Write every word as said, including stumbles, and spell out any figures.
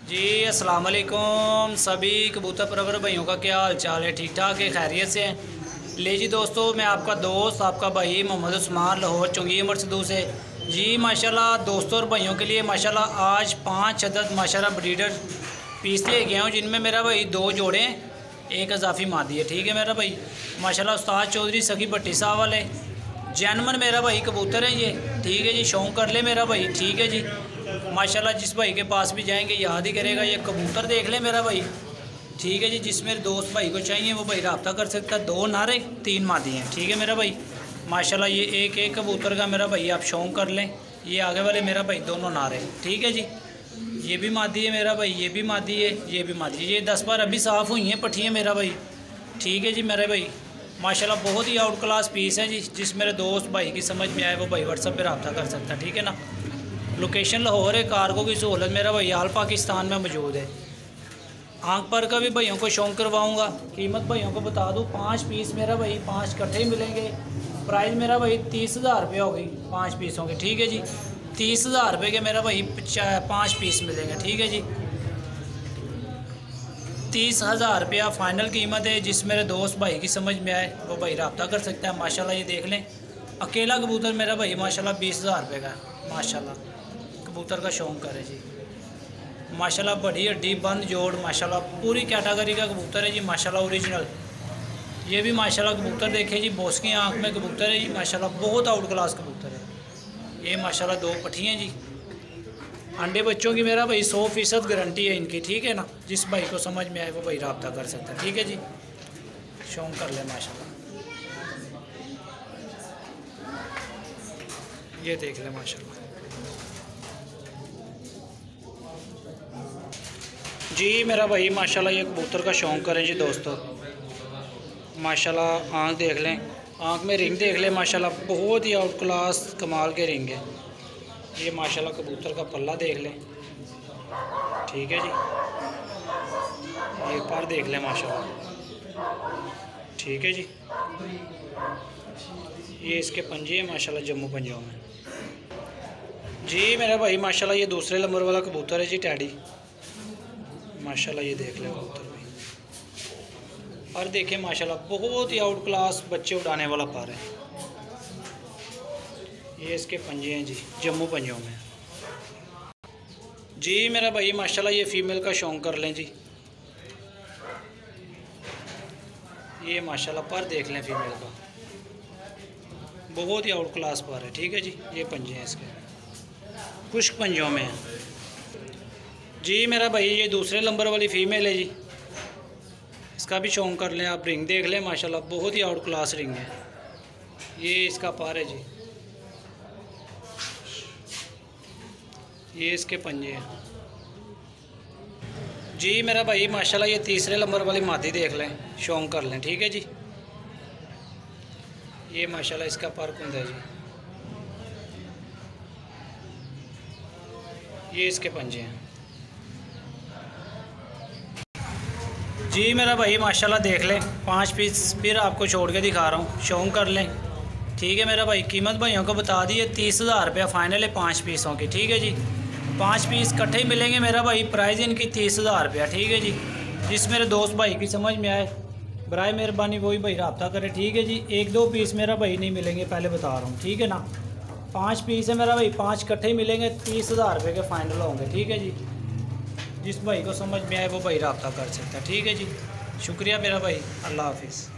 जी अस्सलाम वालेकुम सभी कबूतर परवर भाइयों का क्या हाल चाल है। ठीक ठाक है, खैरियत से हैं। ले जी दोस्तों, मैं आपका दोस्त आपका भाई मोहम्मद उस्मान लाहौर चुंगी मरसदू से। जी माशाल्लाह दोस्तों और भाइयों के लिए माशाल्लाह आज पाँच अदद माशाल्लाह ब्रीडर पीस ले गया हूँ, जिनमें मेरा भाई दो जोड़े एक इजाफी मादी है। ठीक है मेरा भाई माशाल्लाह उस्ताद चौधरी सखी भट्टी साहब वाले जैनमन मेरा भाई कबूतर है ये। ठीक है जी, शौक कर ले मेरा भाई। ठीक है जी माशाल्लाह, जिस भाई के पास भी जाएंगे याद ही करेगा ये कबूतर देख ले मेरा भाई। ठीक है जी, जिस मेरे दोस्त भाई को चाहिए वो भाई रब्ता कर सकता है। दो नारे तीन मादी हैं। ठीक है मेरा भाई माशाल्लाह, ये एक एक कबूतर का मेरा भाई आप शौक कर लें। ये आगे वाले मेरा भाई दोनों नारे। ठीक है जी, ये भी मादी है मेरा भाई, ये भी मादी है, ये भी मादी है। ये दस बार अभी साफ़ हुई हैं पट्टियाँ मेरा भाई। ठीक है जी मेरे भाई माशाल्लाह बहुत ही आउट क्लास पीस है जी। जिस मेरे दोस्त भाई की समझ में आए वो भाई व्हाट्सअप पे रब्ता कर सकता है। ठीक है ना, लोकेशन लाहौर है। कार्गो की सहूलत मेरा भाई आल पाकिस्तान में मौजूद है। आंख पर का भी भाइयों को शौक करवाऊंगा। कीमत भाइयों को बता दूं, पाँच पीस मेरा भाई पाँच इकट्ठे ही मिलेंगे। प्राइस मेरा भाई तीस हज़ार रुपये होगी पाँच पीसों के। ठीक है जी, तीस हज़ार रुपये के मेरा भाई पाँच पीस मिलेंगे। ठीक है जी, तीस हज़ार रुपया फ़ाइनल कीमत है। जिस मेरे दोस्त भाई की समझ में आए वो भाई रब्ता कर सकता है। माशाल्लाह ये देख लें, अकेला कबूतर मेरा भाई माशाल्लाह बीस हज़ार रुपये का माशाल्लाह कबूतर का शौक करे जी। माशाल्लाह बड़ी हड्डी बंद जोड़ माशाल्लाह पूरी कैटेगरी का कबूतर है जी। माशाल्लाह ओरिजिनल ये भी माशाल्लाह कबूतर देखे जी, बॉस की आँख में कबूतर है जी। माशाल्लाह बहुत आउट क्लास कबूतर है ये। माशाल्लाह दो पट्टियाँ जी, अंडे बच्चों की मेरा भाई सौ फीसद गारंटी है इनकी। ठीक है ना, जिस भाई को समझ में आए वो भाई रब्ता कर सकता है। ठीक है जी, शौक कर ले माशाल्लाह। ये देख ले माशाल्लाह जी मेरा भाई माशाल्लाह ये कबूतर का शौक करें जी दोस्तों। माशाल्लाह आँख देख लें, आँख में रिंग देख लें माशाल्लाह बहुत ही आउट क्लास कमाल के रिंग है ये। माशाल्लाह कबूतर का पल्ला देख लें। ठीक है जी, ये पर देख लें माशाल्लाह। ठीक है जी, ये इसके पंजे हैं माशाल्लाह जम्मू पंजाब में जी मेरा भाई माशाल्लाह। ये दूसरे नंबर वाला कबूतर है जी टैडी माशाल्लाह। ये देख ले कबूतर भी, और देखें माशाल्लाह बहुत ही आउट क्लास बच्चे उड़ाने वाला पार है ये। इसके पंजे हैं जी जम्मू पंजाब में जी मेरा भाई माशाल्लाह। ये फीमेल का शौक कर लें जी। ये माशाल्लाह पर देख लें फीमेल का, बहुत ही आउट क्लास पर है। ठीक है जी, ये पंजे हैं इसके खुश्क पंजों में हैं जी मेरा भाई। ये दूसरे नंबर वाली फ़ीमेल है जी, इसका भी शौक कर लें आप। रिंग देख लें माशाल्लाह बहुत ही आउट क्लास रिंग है ये। इसका पार है जी, ये इसके पंजे हैं जी मेरा भाई माशाल्लाह। ये तीसरे नंबर वाली मादी देख लें, शौक कर लें। ठीक है जी, ये माशाल्लाह इसका पार कुंद है जी। ये इसके पंजे हैं जी मेरा भाई माशाल्लाह। देख लें पाँच पीस फिर आपको छोड़ के दिखा रहा हूँ, शौक कर लें। ठीक है मेरा भाई, कीमत भाइयों को बता दी है तीस हज़ार रुपया फ़ाइनल है पाँच पीसों की। ठीक है जी, पाँच पीस इकट्ठे ही मिलेंगे मेरा भाई। प्राइस इनकी तीस हज़ार रुपया। ठीक है जी, जिस मेरे दोस्त भाई की समझ में आए बराए मेहरबानी वही भाई रब्ता करे। ठीक है जी, एक दो पीस मेरा भाई नहीं मिलेंगे पहले बता रहा हूँ। ठीक है ना, पाँच पीस है मेरा भाई, पाँच इकट्ठे ही मिलेंगे, तीस हज़ार रुपये के फ़ाइनल होंगे। ठीक है जी, जिस भाई को समझ में आए वो भाई रब्ता कर सकता है। ठीक है जी, शुक्रिया मेरा भाई, अल्लाह हाफिज़।